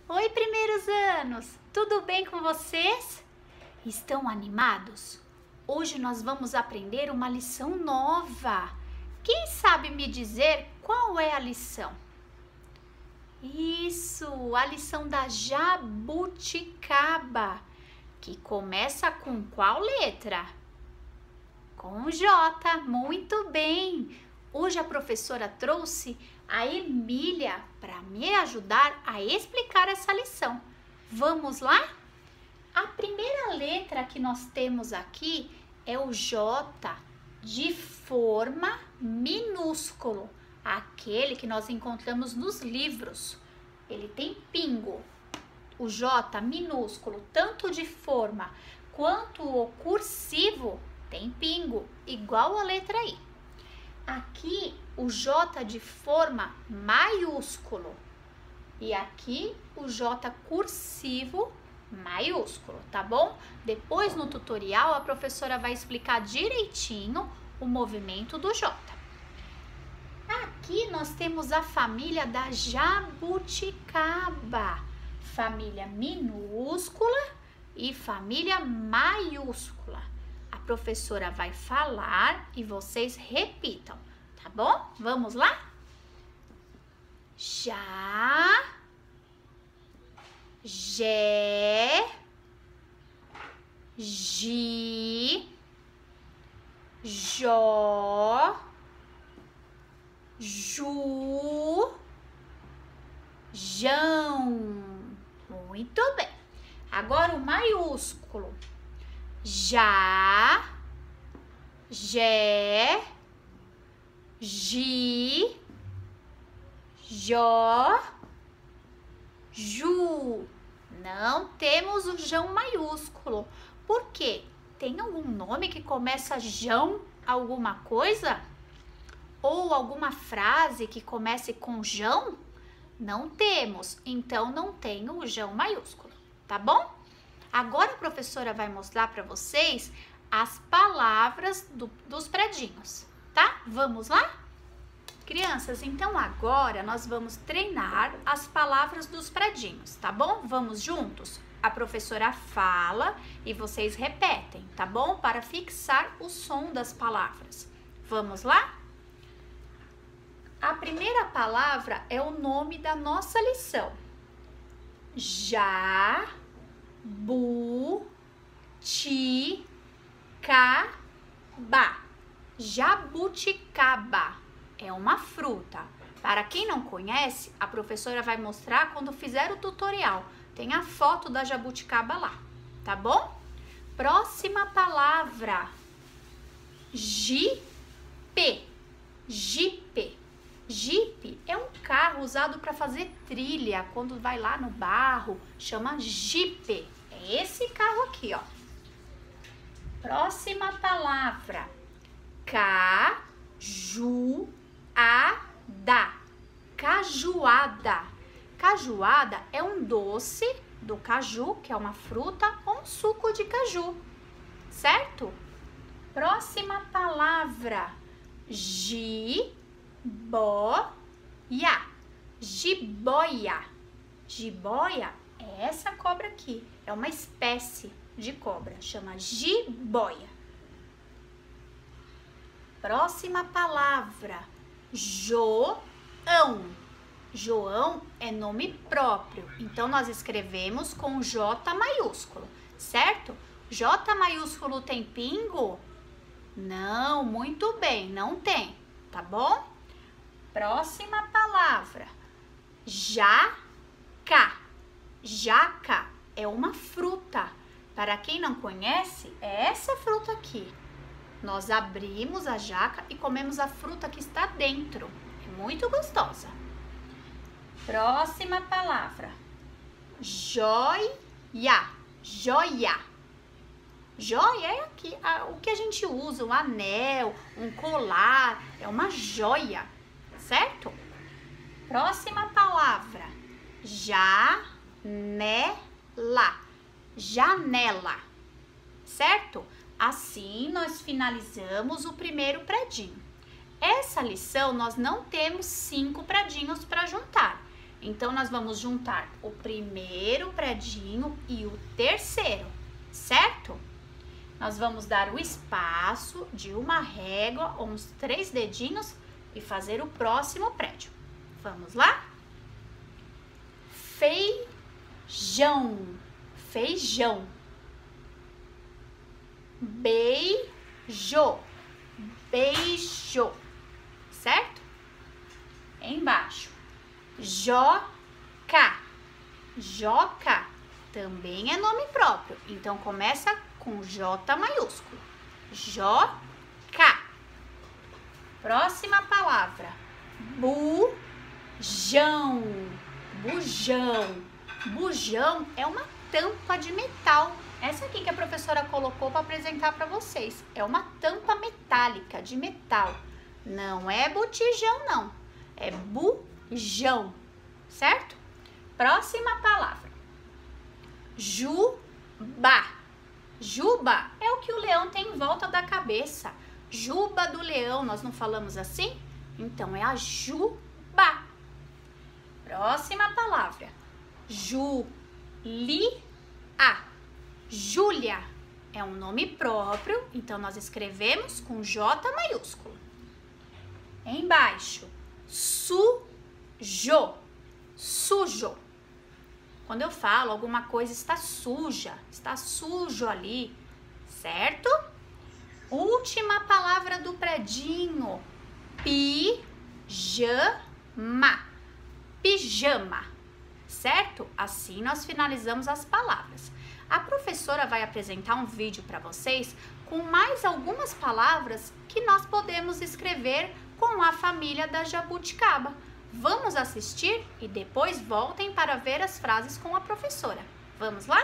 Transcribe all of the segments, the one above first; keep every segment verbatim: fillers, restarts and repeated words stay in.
Oi, primeiros anos! Tudo bem com vocês? Estão animados? Hoje nós vamos aprender uma lição nova. Quem sabe me dizer qual é a lição? Isso, a lição da jabuticaba, que começa com qual letra? Com J, muito bem! Hoje a professora trouxe a Emília para me ajudar a explicar essa lição. Vamos lá? A primeira letra que nós temos aqui é o J, de forma minúsculo, aquele que nós encontramos nos livros. Ele tem pingo. O J minúsculo, tanto de forma quanto o cursivo, tem pingo, igual a letra I. Aqui o J de forma maiúsculo e aqui o J cursivo maiúsculo, tá bom? Depois no tutorial a professora vai explicar direitinho o movimento do J. Aqui nós temos a família da jabuticaba, família minúscula e família maiúscula. A professora vai falar e vocês repitam, tá bom? Vamos lá? Já, Jé, Gi, Jó, Ju, Jão. Muito bem. Agora o maiúsculo. Já, Jé, Gi, Jó, Ju. Não temos o Jão maiúsculo. Por quê? Tem algum nome que começa Jão alguma coisa? Ou alguma frase que comece com Jão? Não temos, então não tem o Jão maiúsculo, tá bom? Agora a professora vai mostrar para vocês as palavras do, dos predinhos, tá? Vamos lá? Crianças, então agora nós vamos treinar as palavras dos predinhos, tá bom? Vamos juntos? A professora fala e vocês repetem, tá bom? Para fixar o som das palavras. Vamos lá? A primeira palavra é o nome da nossa lição. Já, bu, ti, ca, ba. Jabuticaba é uma fruta. Para quem não conhece, a professora vai mostrar quando fizer o tutorial. Tem a foto da jabuticaba lá, tá bom? Próxima palavra. Jipe. Jipe. Jipe é um carro usado para fazer trilha, quando vai lá no barro, chama jipe. É esse carro aqui, ó. Próxima palavra. Cajuada. Cajuada. Cajuada é um doce do caju, que é uma fruta, ou um suco de caju, certo? Próxima palavra. Gi Boia, jiboia. Jiboia é essa cobra aqui, é uma espécie de cobra, chama jiboia. Próxima palavra, João. João é nome próprio, então nós escrevemos com J maiúsculo, certo? J maiúsculo tem pingo? Não, muito bem, não tem, tá bom? Próxima palavra, jaca. Jaca é uma fruta. Para quem não conhece, é essa fruta aqui. Nós abrimos a jaca e comemos a fruta que está dentro. É muito gostosa. Próxima palavra, joia. Joia. Joia é aqui, o que a gente usa, um anel, um colar, é uma joia. Certo? Próxima palavra, janela. Janela, certo? Assim nós finalizamos o primeiro predinho. Essa lição nós não temos cinco predinhos para juntar. Então, nós vamos juntar o primeiro predinho e o terceiro, certo? Nós vamos dar o espaço de uma régua ou uns três dedinhos e fazer o próximo prédio. Vamos lá? Feijão, feijão. Beijo, beijo, certo? Embaixo. Joca, joca, também é nome próprio, então começa com J maiúsculo. Joca. Próxima palavra. Bujão, bujão. Bujão é uma tampa de metal. Essa aqui que a professora colocou para apresentar para vocês. É uma tampa metálica de metal. Não é botijão, não. É bujão, certo? Próxima palavra. Juba. Juba é o que o leão tem em volta da cabeça. Juba do leão, nós não falamos assim? Então, é a juba. Próxima palavra. Julia. Júlia é um nome próprio, então nós escrevemos com J maiúsculo. Embaixo, sujo, sujo. Quando eu falo alguma coisa está suja, está sujo ali, certo? Última palavra do predinho, pijama, pijama, certo? Assim nós finalizamos as palavras. A professora vai apresentar um vídeo para vocês com mais algumas palavras que nós podemos escrever com a família da jabuticaba. Vamos assistir e depois voltem para ver as frases com a professora. Vamos lá?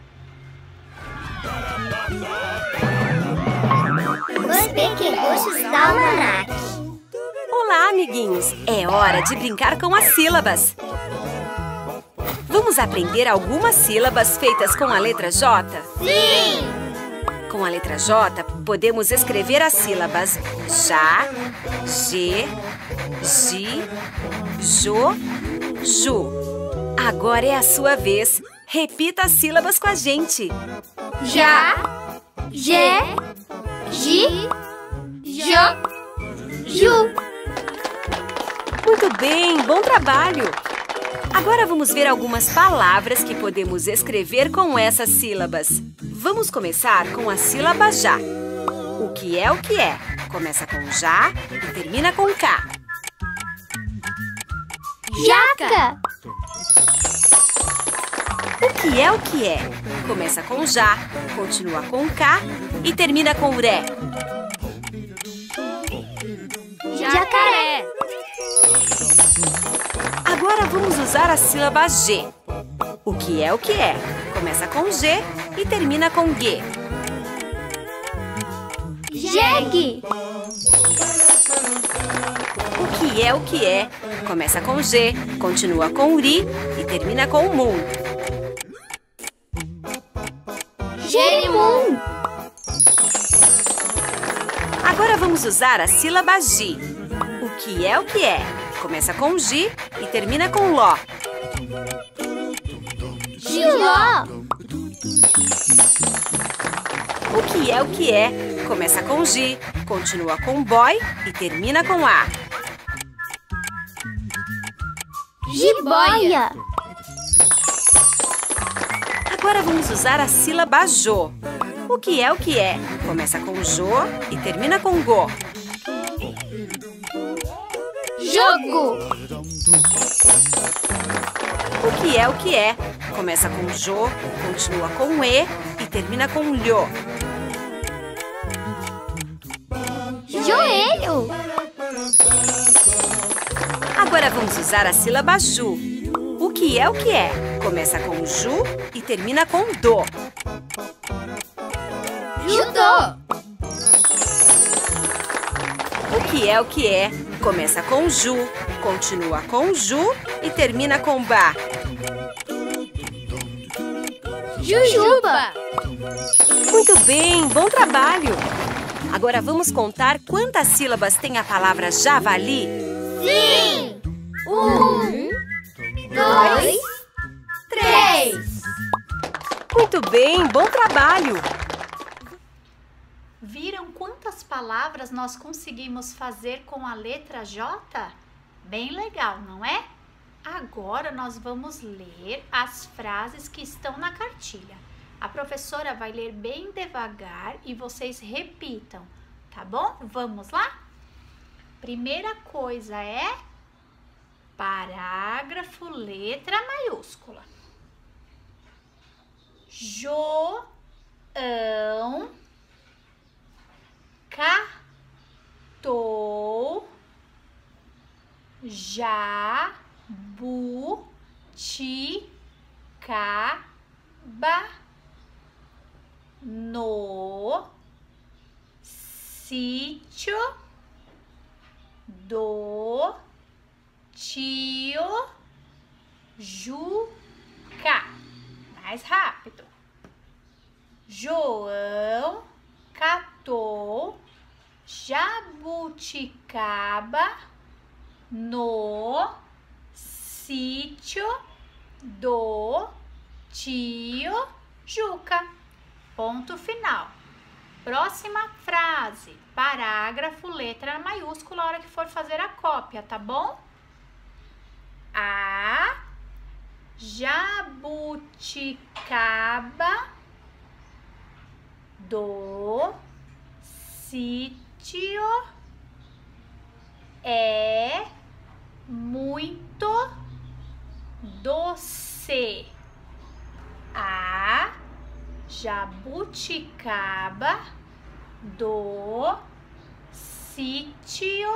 Os pequenos da Almanac. Olá, amiguinhos! É hora de brincar com as sílabas. Vamos aprender algumas sílabas feitas com a letra J? Sim! Com a letra J, podemos escrever as sílabas já, ge, gi, jo, ju. Agora é a sua vez. Repita as sílabas com a gente. Já, ge, gi, jo, ju. Muito bem, bom trabalho! Agora vamos ver algumas palavras que podemos escrever com essas sílabas. Vamos começar com a sílaba já. O que é o que é? Começa com já e termina com K. Jaca. O que é o que é? Começa com já, continua com K e termina com ré. Jacaré. Agora vamos usar a sílaba G. O que é o que é? Começa com G e termina com G. Jegue. O que é o que é? Começa com G, continua com ri e termina com mu. Jerimum. Agora vamos usar a sílaba Gi. O que é o que é? Começa com Gi e termina com Ló. Giló. O que é o que é? Começa com Gi, continua com Boy e termina com A. Jiboia. Agora vamos usar a sílaba Jô. O que é o que é? Começa com Jô e termina com Go. Jogo. O que é o que é? Começa com Jô, continua com E e termina com Lhô. Joelho. Agora vamos usar a sílaba Ju. O que é o que é? Começa com Ju e termina com Do. Judô. O que é o que é? Começa com Ju, continua com Ju e termina com Ba. Jujuba. Muito bem, bom trabalho! Agora vamos contar quantas sílabas tem a palavra javali? Sim. Um, dois, três. Muito bem, bom trabalho! Viram quantas palavras nós conseguimos fazer com a letra J? Bem legal, não é? Agora nós vamos ler as frases que estão na cartilha. A professora vai ler bem devagar e vocês repitam, tá bom? Vamos lá? Primeira coisa é parágrafo, letra maiúscula. João catou jabuticaba no sítio do tio Juca. Mais rápido. João catou jabuticaba no sítio do tio Juca. Ponto final. Próxima frase. Parágrafo, letra maiúscula, a hora que for fazer a cópia, tá bom? A jabuticaba do sítio é muito doce. A jabuticaba do sítio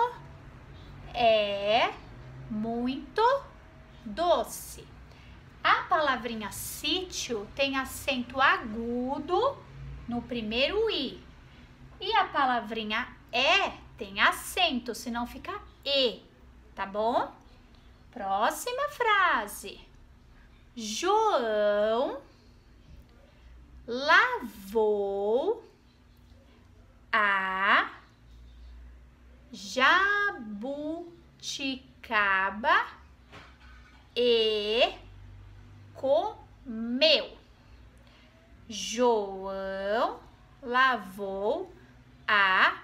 é muito doce. A palavrinha sítio tem acento agudo no primeiro i. E a palavrinha é tem acento, senão fica e, tá bom? Próxima frase. João lavou a jabuticaba e comeu. João lavou a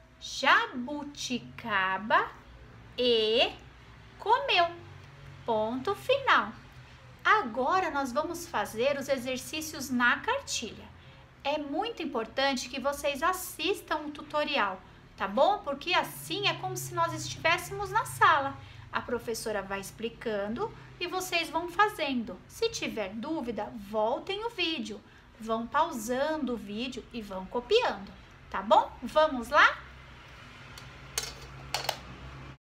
jabuticaba e comeu. Ponto final. Agora nós vamos fazer os exercícios na cartilha. É muito importante que vocês assistam o tutorial, tá bom? Porque assim é como se nós estivéssemos na sala. A professora vai explicando e vocês vão fazendo. Se tiver dúvida, voltem o vídeo. Vão pausando o vídeo e vão copiando, tá bom? Vamos lá?